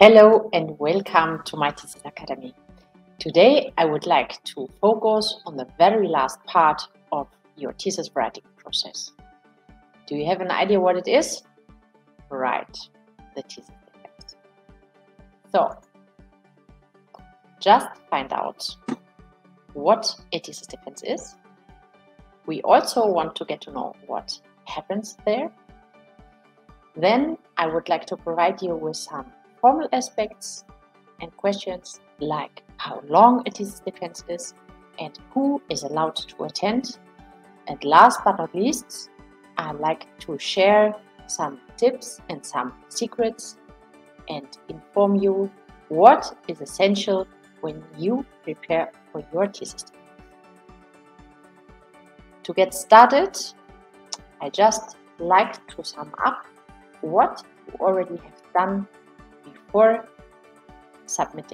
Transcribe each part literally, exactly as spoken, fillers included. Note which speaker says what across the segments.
Speaker 1: Hello and welcome to my Thesis Academy. Today I would like to focus on the very last part of your thesis writing process. Do you have an idea what it is? Right, the thesis defense. So, just find out what a thesis defense is. We also want to get to know what happens there. Then I would like to provide you with some formal aspects and questions like how long a thesis defense is and who is allowed to attend. And last but not least, I'd like to share some tips and some secrets and inform you what is essential when you prepare for your thesis defense. To get started, I just like to sum up what you already have done before submitting.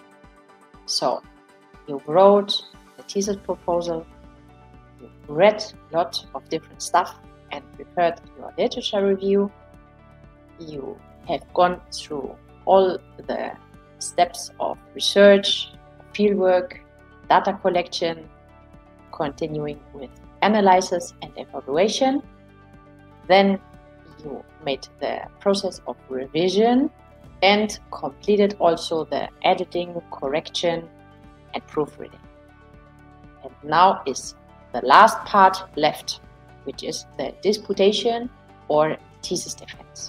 Speaker 1: So, you wrote the thesis proposal, you read a lot of different stuff and prepared your literature review, you have gone through all the steps of research, fieldwork, data collection, continuing with analysis and evaluation. Then you made the process of revision and completed also the editing, correction, and proofreading. And now is the last part left, which is the disputation or thesis defense.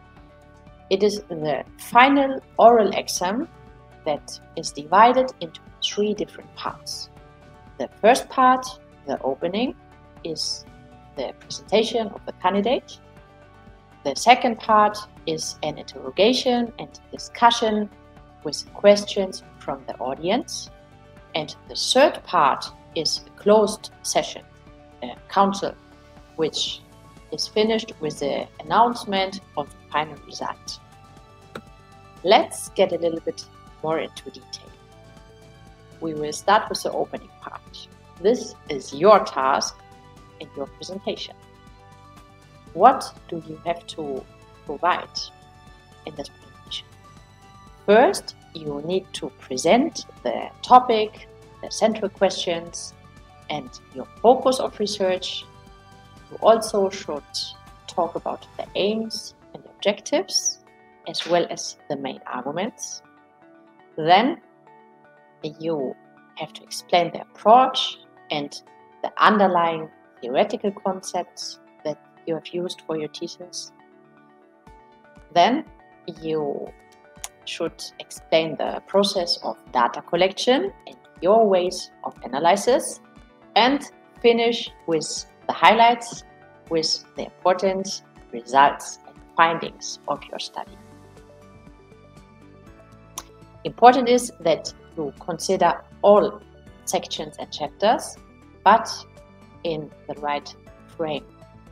Speaker 1: It is the final oral exam that is divided into three different parts. The first part, the opening, is the presentation of the candidate. The second part is an interrogation and discussion with questions from the audience. And the third part is a closed session, a council, which is finished with the announcement of the final result. Let's get a little bit more into detail. We will start with the opening part. This is your task in your presentation. What do you have to provide in this presentation? First, you need to present the topic, the central questions, and your focus of research. You also should talk about the aims and objectives, as well as the main arguments. Then, you have to explain the approach and the underlying theoretical concepts that you have used for your thesis. Then you should explain the process of data collection and your ways of analysis, and finish with the highlights, with the important results and findings of your study. Important is that you consider all sections and chapters, but in the right frame.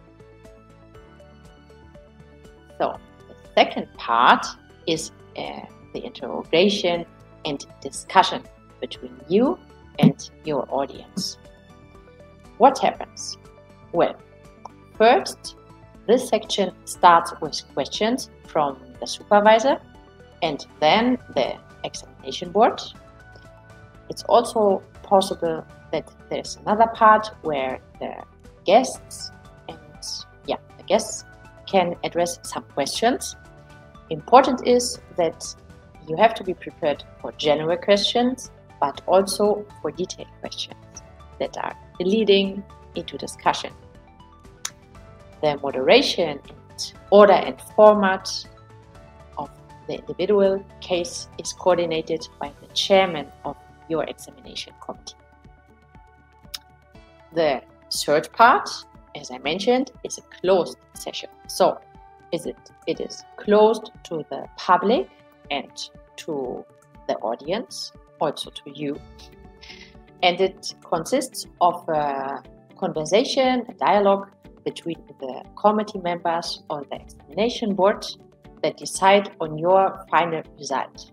Speaker 1: So, the second part is uh, the interrogation and discussion between you and your audience. What happens? Well, first, this section starts with questions from the supervisor and then the examination board. It's also possible that there's another part where the guests and yeah, the guests can address some questions. Important is that you have to be prepared for general questions, but also for detailed questions that are leading into discussion. The moderation and order and format of the individual case is coordinated by the chairman of your examination committee. The third part, as I mentioned, is a closed session. So is it, it is closed to the public and to the audience, also to you. And it consists of a conversation, a dialogue between the committee members or the examination board that decide on your final result.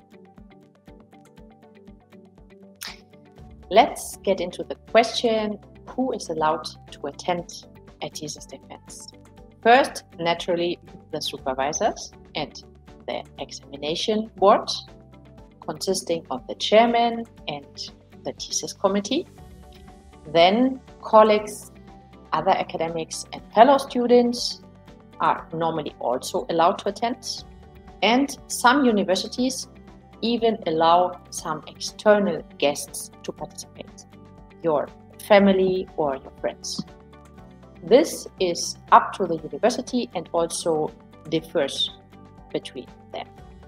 Speaker 1: Let's get into the question, who is allowed to attend a thesis defense? First, naturally, the supervisors and the examination board, consisting of the chairman and the thesis committee. Then colleagues, other academics and fellow students are normally also allowed to attend. And some universities even allow some external guests to participate, your family or your friends. This is up to the university and also differs between them.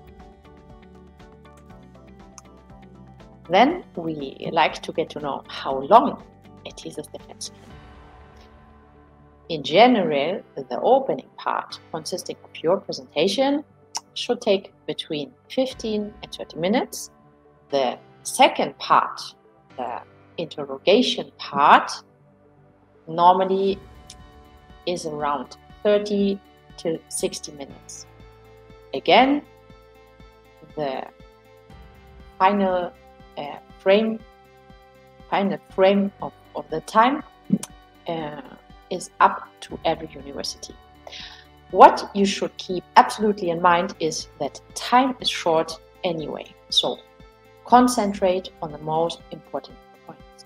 Speaker 1: Then we like to get to know how long a thesis defense can be. In general, the opening part, consisting of your presentation, should take between fifteen and thirty minutes. The second part, the interrogation part, normally is around thirty to sixty minutes. Again, the final uh, frame, final frame of, of the time uh, is up to every university. What you should keep absolutely in mind is that time is short anyway, so concentrate on the most important points.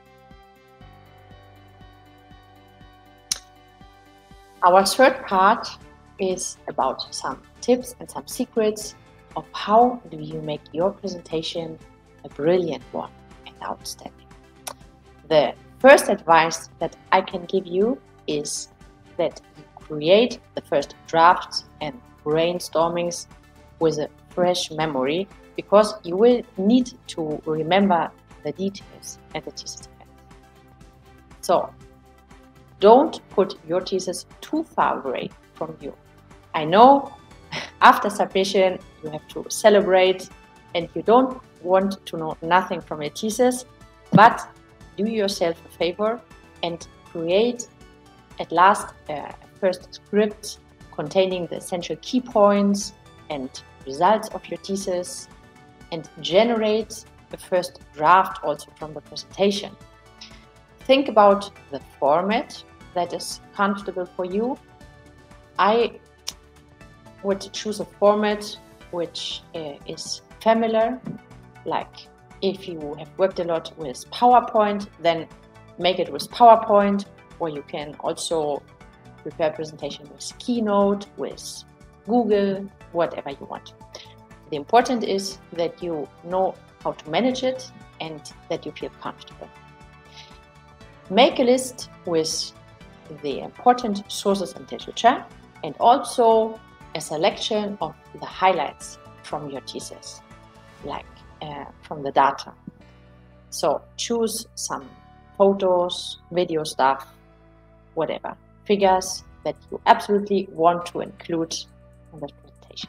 Speaker 1: Our third part is about some tips and some secrets of how do you make your presentation a brilliant one and outstanding. The first advice that I can give you is that you create the first drafts and brainstormings with a fresh memory, because you will need to remember the details at the thesis defense. So don't put your thesis too far away from you. I know after submission you have to celebrate and you don't want to know nothing from your thesis, but do yourself a favor and create at last a first script containing the essential key points and results of your thesis, and generate a first draft also from the presentation. Think about the format that is comfortable for you. I would choose a format which uh, is familiar, like if you have worked a lot with PowerPoint, then make it with PowerPoint, or you can also prepare a presentation with Keynote, with Google, whatever you want. The important is that you know how to manage it and that you feel comfortable. Make a list with the important sources and literature, and also a selection of the highlights from your thesis, like uh, from the data. So choose some photos, video stuff, whatever, figures that you absolutely want to include in the presentation.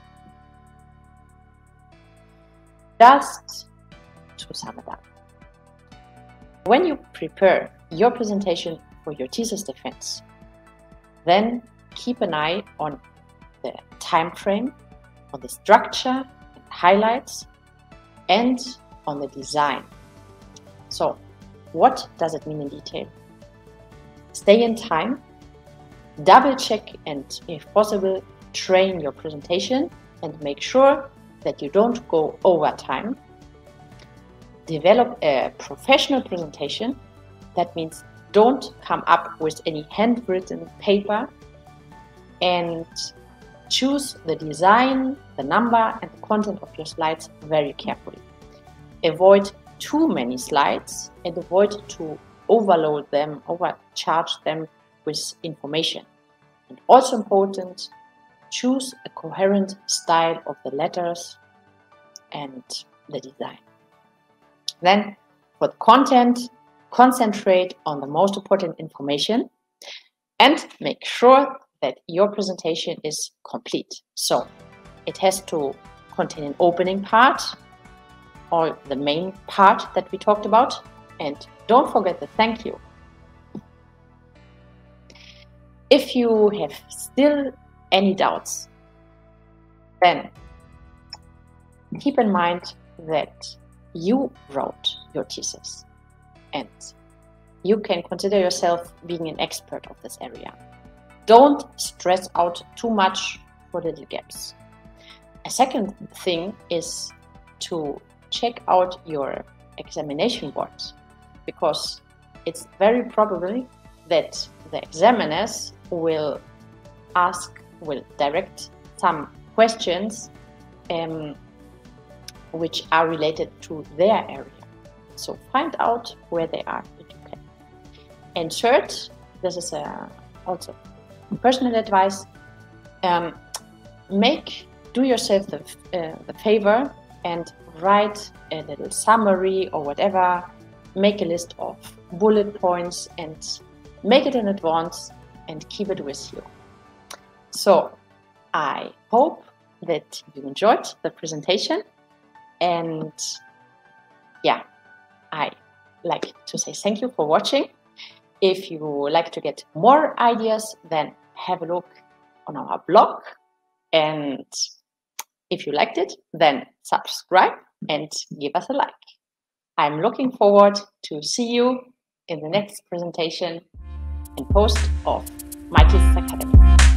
Speaker 1: Just to sum it up, when you prepare your presentation for your thesis defense, then keep an eye on the time frame, on the structure and highlights, and on the design. So what does it mean in detail? Stay in time, double check, and if possible, train your presentation and make sure that you don't go over time. Develop a professional presentation. That means don't come up with any handwritten paper, and choose the design, the number, and the content of your slides very carefully. Avoid too many slides and avoid to overload them, overcharge them with information. And also important, choose a coherent style of the letters and the design. Then for the content, concentrate on the most important information and make sure that your presentation is complete. So it has to contain an opening part, or the main part that we talked about, and don't forget the thank you. If you have still any doubts, then keep in mind that you wrote your thesis and you can consider yourself being an expert of this area. Don't stress out too much for little gaps. A second thing is to check out your examination boards, because it's very probable that the examiners will ask, will direct some questions um, which are related to their area. So find out where they are if you can. And third, this is a, also personal advice, um, make, do yourself the, uh, the favor and write a little summary or whatever, make a list of bullet points and make it in advance and keep it with you. So I hope that you enjoyed the presentation, and yeah, I like to say thank you for watching. If you like to get more ideas, then have a look on our blog, and if you liked it, then subscribe and give us a like. I'm looking forward to see you in the next presentation and post of my Thesis Academy.